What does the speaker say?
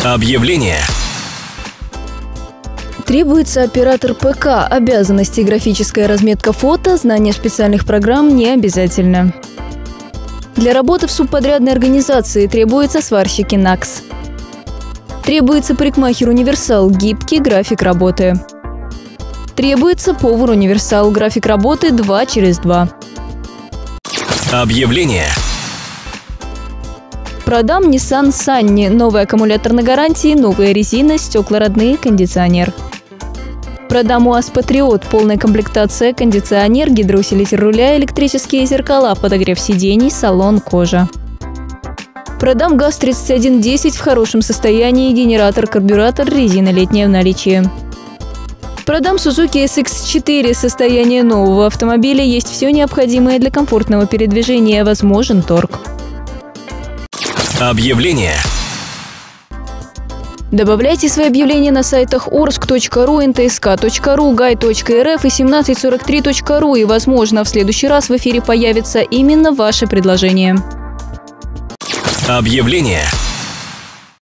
Объявление. Требуется оператор ПК. Обязанности графическая разметка фото, знание специальных программ не обязательно. Для работы в субподрядной организации требуются сварщики НАКС. Требуется парикмахер-универсал, гибкий график работы. Требуется повар-универсал, график работы 2/2. Объявление. Продам Nissan Sunny. Новый аккумулятор на гарантии, новая резина, стекла родные, кондиционер. Продам УАЗ Патриот. Полная комплектация, кондиционер, гидроусилитель руля, электрические зеркала, подогрев сидений, салон, кожа. Продам ГАЗ-3110 в хорошем состоянии, генератор, карбюратор, резина летняя в наличии. Продам Suzuki SX4. Состояние нового автомобиля, есть все необходимое для комфортного передвижения, возможен торг. Объявление. Добавляйте свои объявления на сайтах orsk.ru, ntsk.ru, guy.rf и 1743.ru, и, возможно, в следующий раз в эфире появится именно ваше предложение. Объявление.